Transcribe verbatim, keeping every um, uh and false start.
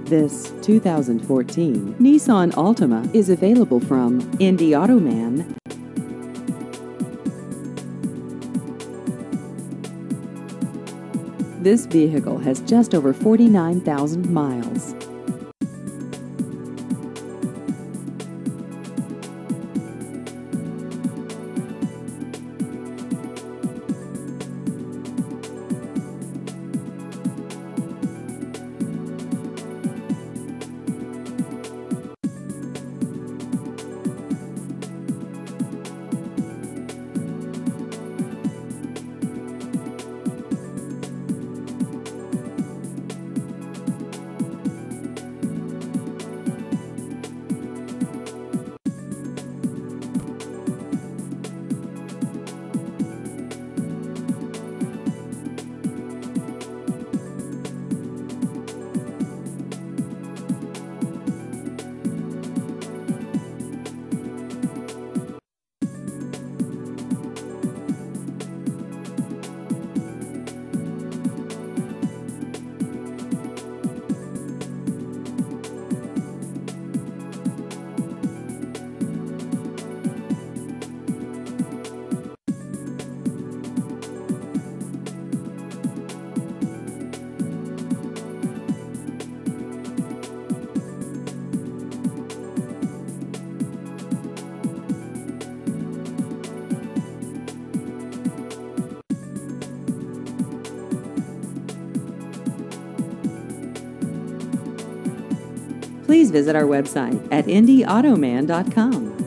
This two thousand fourteen Nissan Altima is available from Indy Automan. This vehicle has just over forty-nine thousand miles. Please visit our website at indy automan dot com.